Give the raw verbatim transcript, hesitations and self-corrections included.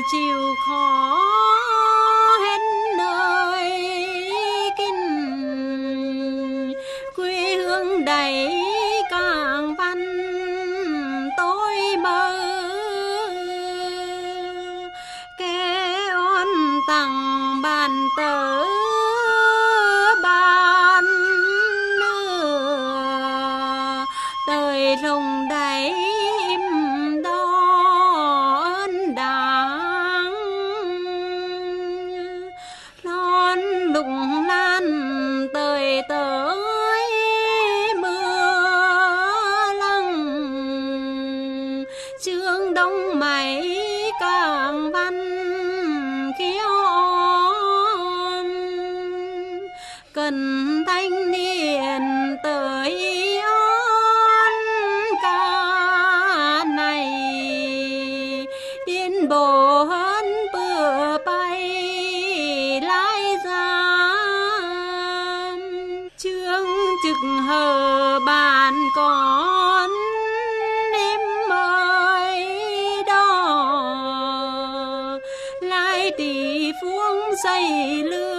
chịu khó hết nơi kinh quê hương đầy càng văn tôi mơ kẻ on tặng bàn tớ bàn nửa đời rồng đáy im đón đáng lon lụng lan tới tới mưa lăng trương đông mày càng văn khiếu cần thanh niên tới on ca này điên bộ hơn bừa bay lái ra trương trực hờ bàn con em ơi đó lai tỷ phương xây lư